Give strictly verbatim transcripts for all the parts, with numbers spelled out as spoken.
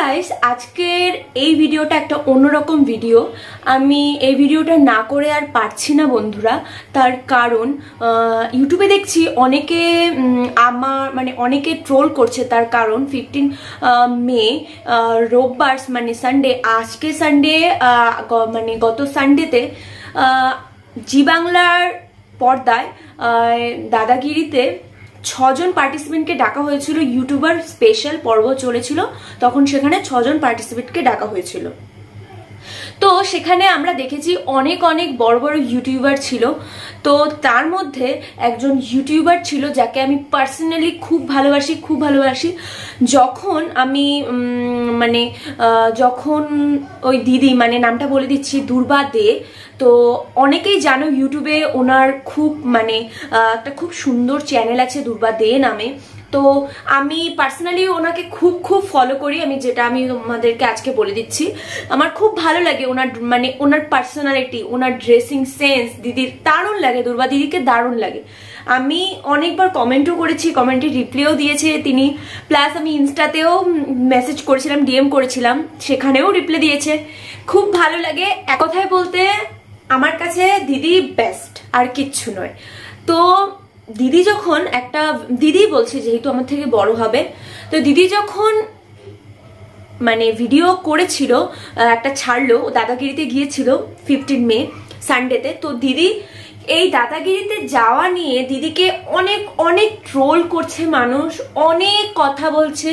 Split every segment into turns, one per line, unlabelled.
Guys আজকের এই ভিডিওটা একটা অন্যরকম ভিডিও। আমি এই ভিডিওটা না করে আর পারছি না বন্ধুরা, তার কারণ ইউটিউবে দেখছি অনেকে আমার মানে অনেকে ট্রোল করছে। তার কারণ ফিফটিন মে রোববার মানে সানডে, আজকে সানডে মানে গত সানডেতে জি বাংলার পর্দায় দাদাগিরিতে ছজন পার্টিসিপেন্টকে ডাকা হয়েছিল। ইউটিউবার স্পেশাল পর্ব চলেছিল, তখন সেখানে ছজন পার্টিসিপেন্টকে ডাকা হয়েছিল। তো সেখানে আমরা দেখেছি অনেক অনেক বড় বড় ইউটিউবার ছিল। তো তার মধ্যে একজন ইউটিউবার ছিল যাকে আমি পার্সোনালি খুব ভালোবাসি খুব ভালোবাসি যখন আমি মানে যখন ওই দিদি, মানে নামটা বলে দিচ্ছি, দুর্বা দে। তো অনেকেই জানো ইউটিউবে ওনার খুব মানে একটা খুব সুন্দর চ্যানেল আছে দুর্বা দে নামে। তো আমি পার্সোনালি ওনাকে খুব খুব ফলো করি, আমি যেটা আমি তোমাদেরকে আজকে বলে দিচ্ছি। আমার খুব ভালো লাগে ওনার মানে ওনার পার্সোনালিটি, ওনার ড্রেসিং সেন্স দিদির দারুণ লাগে, দুর্বা দিদিকে দারুণ লাগে। আমি অনেকবার কমেন্টও করেছি, কমেন্টে রিপ্লাইও দিয়েছে তিনি, প্লাস আমি ইনস্টাতেও মেসেজ করেছিলাম, ডিএম করেছিলাম, সেখানেও রিপ্লাই দিয়েছে। খুব ভালো লাগে। এক কথায় বলতে আমার কাছে দিদি বেস্ট, আর কিচ্ছু নয়। তো দিদি যখন একটা দিদি বলছে, যেহেতু আমার থেকে বড় হবে, তো দিদি যখন মানে ভিডিও করেছিল, একটা ছাড়লো, দাদাগিরিতে গিয়েছিল ফিফটিন মে সানডেতে। তো দিদি এই দাদাগিরিতে যাওয়া নিয়ে দিদিকে অনেক অনেক ট্রোল করছে মানুষ, অনেক কথা বলছে।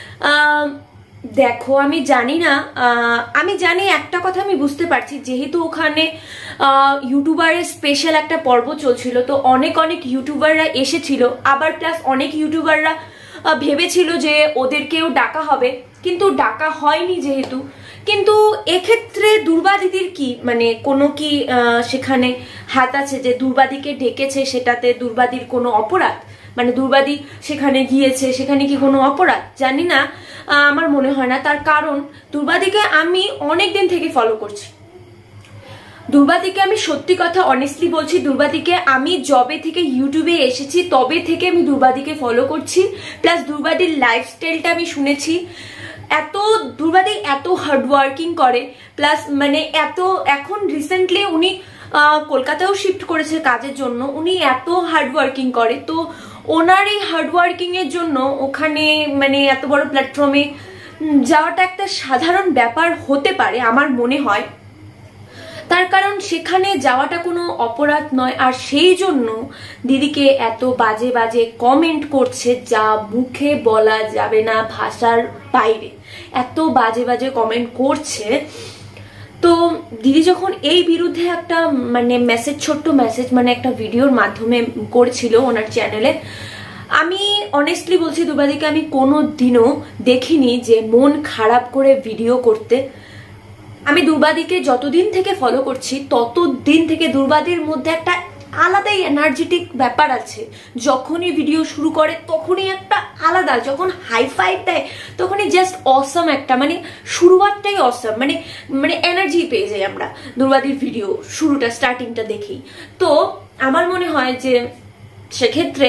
দেখো আমি জানি না, আমি জানি একটা কথা আমি বুঝতে পারছি, যেহেতু ওখানে ইউটিউবারের স্পেশাল একটা পর্ব চলছিল, তো অনেক অনেক ইউটিউবাররা এসেছিল। আবার প্লাস অনেক ইউটিউবাররা ভেবেছিল যে ওদেরকেও ডাকা হবে, কিন্তু ডাকা হয়নি যেহেতু। কিন্তু এক্ষেত্রে দুর্বা দিদির কি মানে কোনো কি সেখানে হাত আছে যে দুর্বাদিকে ডেকেছে, সেটাতে দুর্বাদির কোনো অপরাধ? মানে দুর্বাদি সেখানে গিয়েছে, সেখানে কি কোনো অপরাধ? জানি না, আমার মনে হয় না। তার কারণ দুর্বাদিকে আমি অনেক দিন থেকে ফলো করছি। দুর্বাদিকে আমি সত্যি কথা অনেস্টলি বলছি, দুর্বাদিকে আমি যবে থেকে ইউটিউবে এসেছি তবে থেকে আমি দুর্বাদিকে ফলো করছি। প্লাস দুর্বাদির লাইফস্টাইলটা আমি শুনেছি, এত দুর্বাদি এত হার্ডওয়ার্কিং করে, প্লাস মানে এত এখন রিসেন্টলি উনি কলকাতাও শিফট করেছে কাজের জন্য, উনি এত হার্ডওয়ার্কিং করে। তো ওনার এই হার্ডওয়ার্কিং এর জন্য ওখানে মানে এত বড় প্ল্যাটফর্মে যাওয়াটা একটা সাধারণ ব্যাপার হতে পারে আমার মনে হয়। তার কারণ সেখানে যাওয়াটা কোনো অপরাধ নয়। আর সেই জন্য দিদিকে এত বাজে বাজে কমেন্ট করছে, যা মুখে বলা যাবে না, ভাষার বাইরে এত বাজে বাজে কমেন্ট করছে। তো দিদি যখন এই বিরুদ্ধে একটা মানে মেসেজ, ছোট্ট মেসেজ মানে একটা ভিডিওর মাধ্যমে করেছিল ওনার চ্যানেলে, আমি অনেস্টলি বলছি দুর্বাদিকে আমি কোনো দিনও দেখিনি যে মন খারাপ করে ভিডিও করতে। আমি দুর্বাদিকে যতদিন থেকে ফলো করছি ততদিন থেকে দুর্বাদির মধ্যে একটা আলাদাই এনার্জেটিক ব্যাপার আছে। যখনই ভিডিও শুরু করে তখনই একটা আলাদা, যখন হাই ফাইভ দেয় তখনই জাস্ট অসম একটা মানে শুরুয়াতটাই অসম, মানে মানে এনার্জি পেয়ে যাই আমরা দুর্বাদির ভিডিও শুরুটা স্টার্টিংটা দেখেই। তো আমার মনে হয় যে সেক্ষেত্রে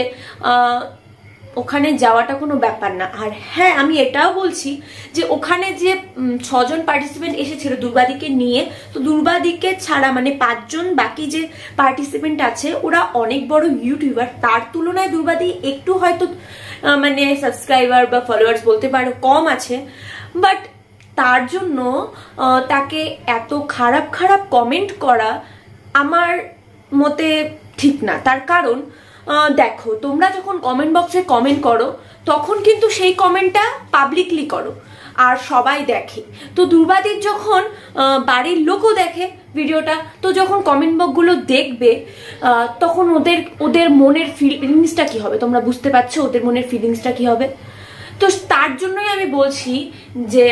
ওখানে যাওয়াটা কোনো ব্যাপার না। আর হ্যাঁ, আমি এটাও বলছি যে ওখানে যে ছজন পার্টিসিপেন্ট এসেছিল দুর্বাদিকে নিয়ে, তো দুর্বাদিকে ছাড়া মানে পাঁচজন বাকি যে পার্টিসিপেন্ট আছে ওরা অনেক বড় ইউটিউবার। তার তুলনায় দুর্বাদি একটু হয়তো মানে সাবস্ক্রাইবার বা ফলোয়ার্স বলতে পারো কম আছে, বাট তার জন্য তাকে এত খারাপ খারাপ কমেন্ট করা আমার মতে ঠিক না। তার কারণ দেখো, তোমরা যখন কমেন্ট বক্সে কমেন্ট করো তখন কিন্তু সেই কমেন্টটা পাবলিকলি করো আর সবাই দেখে। তো দুর্বাদির যখন বাড়ির লোকও দেখে ভিডিওটা, তো যখন কমেন্ট বক্সগুলো দেখবে তখন ওদের ওদের মনের ফিলিংসটা কি হবে তোমরা বুঝতে পারছো, ওদের মনের ফিলিংসটা কি হবে। তো তার জন্যই আমি বলছি যে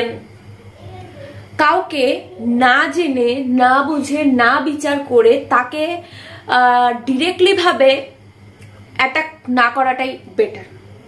কাউকে না জেনে না বুঝে না বিচার করে তাকে ডিরেক্টলি ভাবে অ্যাটাক না করাটাই বেটার।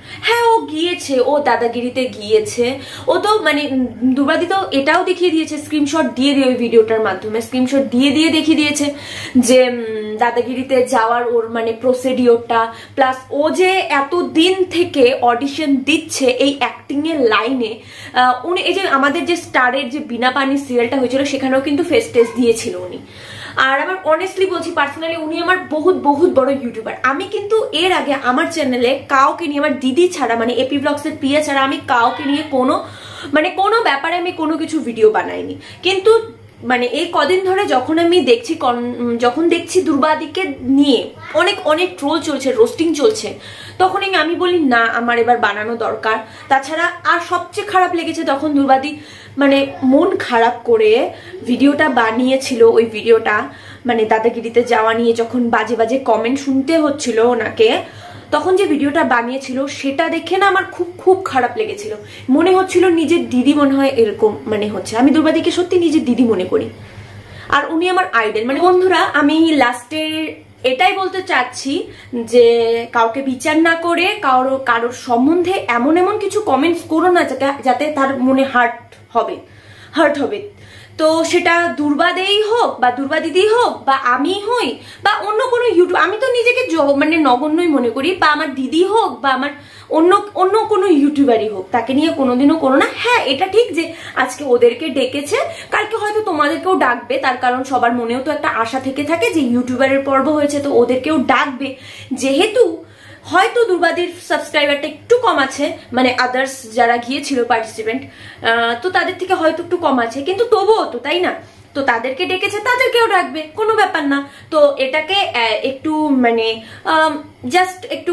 হ্যাঁ ও গিয়েছে, ও দাদাগিরিতে গিয়েছে, ও তো মানে দুর্বাদি তো এটাও দেখিয়ে দিয়েছে, স্ক্রিনশট দিয়ে দিয়ে ওই ভিডিওটার মাধ্যমে স্ক্রিনশট দিয়ে দিয়ে দেখিয়ে দিয়েছে যে দাদাগিরিতে যাওয়ার ওর মানে প্রসিডিওরটা, প্লাস ও যে এতদিন থেকে অডিশন দিচ্ছে এই অ্যাক্টিং এর লাইনে। উনি এই যে আমাদের যে স্টারের যে বিনা পানি সিরিয়ালটা হয়েছিল সেখানেও কিন্তু ফেস টেস্ট দিয়েছিল উনি। আর আমার অনেস্টলি বলছি পার্সোনালি উনি আমার বহুত বহুত বড় ইউটিউবার। আমি কিন্তু এর আগে আমার চ্যানেলে কাউকে নিয়ে, আমার দিদি ছাড়া মানে এপি ব্লগস এর প্রিয়া ছাড়া আমি কাউকে নিয়ে কোনো মানে কোনো ব্যাপারে আমি কোনো কিছু ভিডিও বানাইনি। কিন্তু মানে এই কদিন ধরে যখন আমি দেখছি যখন দেখছি দুর্বাদিকে নিয়ে অনেক অনেক ট্রোল চলছে, রোস্টিং চলছে, তখনই আমি বলি না আমার এবার বানানো দরকার। তাছাড়া আর সবচেয়ে খারাপ লেগেছে তখন দুর্বাদি মানে মন খারাপ করে ভিডিওটা বানিয়েছিল। ওই ভিডিওটা মানে দাদাগিরিতে যাওয়া নিয়ে যখন বাজে বাজে কমেন্ট শুনতে হচ্ছিল ওনাকে, তখন যে ভিডিওটা বানিয়েছিল সেটা দেখে না আমার খুব খুব খারাপ লেগেছিল। মনে হচ্ছিল নিজের দিদি মনে হয় এরকম মানে হচ্ছে। আমি দুর্বাদিকে সত্যি নিজের দিদি মনে করি, আর উনি আমার আইডল। মানে বন্ধুরা আমি লাস্টে এটাই বলতে চাচ্ছি যে কাউকে বিচার না করে কারো কারোর সম্বন্ধে এমন এমন কিছু কমেন্টস করো না যাতে যাতে তার মনে হার্ট হবে হার্ট হবে তো সেটা দুর্বাদেই হোক বা দুর্বা দিদি হোক বা আমি হই বা অন্য কোনো ইউটিউব, আমি তো নিজেকে মানে নগণ্যই মনে করি, বা আমার দিদি হোক বা আমার অন্য অন্য কোনো ইউটিউবারই হোক, তাকে নিয়ে কোনোদিনও করো না। হ্যাঁ এটা ঠিক যে আজকে ওদেরকে ডেকেছে, কালকে হয়তো তোমাদেরকেও ডাকবে, তার কারণ সবার মনেও তো একটা আশা থেকে থাকে যে ইউটিউবারের পর্ব হয়েছে তো ওদেরকেও ডাকবে। যেহেতু হয়তো দুর্বাদির সাবস্ক্রাইবারটা একটু কম আছে, মানে আদার্স যারা গিয়েছিল পার্টিসিপেন্ট, তো তাদের থেকে হয়তো একটু কম আছে, কিন্তু তবুও তো তাই না, তো তাদেরকে ডেকেছে তাদেরকেও ডাকবে, কোনো ব্যাপার না। তো এটাকে একটু মানে জাস্ট একটু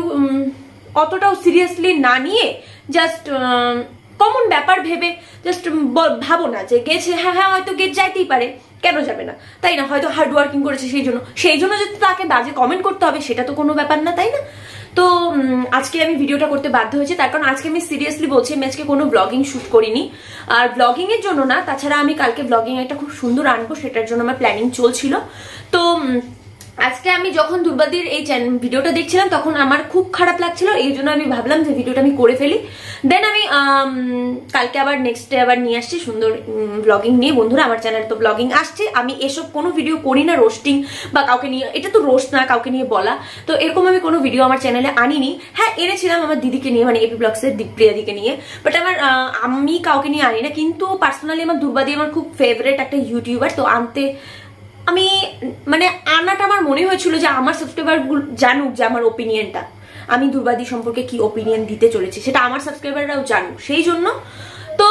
অতটাও সিরিয়াসলি না নিয়ে জাস্ট কমন ব্যাপার ভেবে জাস্ট ভাবো না যে গেছে, হ্যাঁ হ্যাঁ হয়তো গেট যাইতেই পারে, কেন যাবে না, তাই না, হয়তো হার্ড ওয়ার্কিং করেছে সেই জন্য সেই জন্য যদি তাকে বাজে কমেন্ট করতে হবে সেটা তো কোনো ব্যাপার না, তাই না। তো আজকে আমি ভিডিওটা করতে বাধ্য হয়েছি, তার কারণ আজকে আমি সিরিয়াসলি বলছি আমি আজকে কোনো ব্লগিং শুট করিনি। আর ব্লগিং এর জন্য না, তাছাড়া আমি কালকে ব্লগিং একটা খুব সুন্দর আনবো, সেটার জন্য আমার প্ল্যানিং চলছিল। তো আজকে আমি যখন দুর্বাদির এই ভিডিওটা দেখছিলাম তখন আমার খুব খারাপ লাগছিল, এই জন্য আমি ভাবলাম যে ভিডিওটা আমি করে ফেলি। দেন আমি কালকে আবার নেক্সট ডে আবার নিয়ে আসছি সুন্দর ব্লগিং নিয়ে। বন্ধুরা আমার চ্যানেলে তো ব্লগিং আসছে, আমি এসব কোনো ভিডিও করি না রোস্টিং বা কাউকে নিয়ে, এটা তো রোস্ট না কাউকে নিয়ে বলা, তো এরকম আমি কোনো ভিডিও আমার চ্যানেলে আনিনি। হ্যাঁ এনেছিলাম আমার দিদিকে নিয়ে, মানে এপি ব্লগসের প্রিয়া দিকে নিয়ে, বাট আমার আমি কাউকে নিয়ে আনি না। কিন্তু পার্সোনালি আমার দুর্বাদি আমার খুব ফেভারিট একটা ইউটিউবার, তো আনতে আমি মানে আনাটা আমার মনে হয়েছিল যে আমার সাবস্ক্রাইবার জানুক যে আমার ওপিনিয়নটা, আমি দুর্বাদি সম্পর্কে কি ওপিনিয়ন দিতে চলেছি সেটা আমার সাবস্ক্রাইবাররাও জানুক, সেই জন্য। তো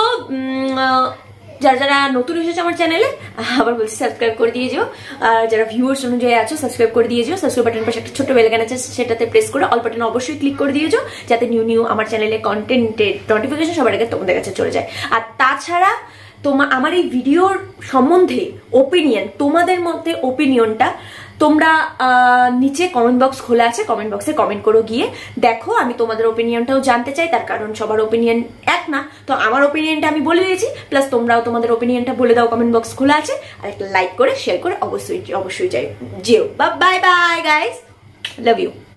যারা যারা নতুন এসেছে আমার চ্যানেলে আবার বলছি সাবস্ক্রাইব করে দিয়ে যাও, আর যারা ভিউয়ার্স অনুযায়ী আছো সাবস্ক্রাইব করে দিয়ে যাও। সাবস্ক্রাইব বাটনের পাশে একটা ছোট বেল আইকন আছে সেটাতে প্রেস করে অল বাটনে অবশ্যই ক্লিক করে দিয়ে যাও, যাতে নিউ নিউ আমার চ্যানেলে কন্টেন্টের নোটিফিকেশন সবার আগে তোমাদের কাছে চলে যায়। আর তাছাড়া তোমার আমার এই ভিডিওর সম্বন্ধে ওপিনিয়ন, তোমাদের মধ্যে ওপিনিয়নটা তোমরা নিচে কমেন্ট বক্স খোলা আছে, কমেন্ট বক্সে কমেন্ট করো, গিয়ে দেখো, আমি তোমাদের ওপিনিয়নটাও জানতে চাই, তার কারণ সবার ওপিনিয়ন এক না। তো আমার ওপিনিয়নটা আমি বলে দিয়েছি, প্লাস তোমরাও তোমাদের ওপিনিয়নটা বলে দাও, কমেন্ট বক্স খোলা আছে, আর একটা লাইক করে শেয়ার করে অবশ্যই অবশ্যই যাই যেও। Bye bye guys, love you.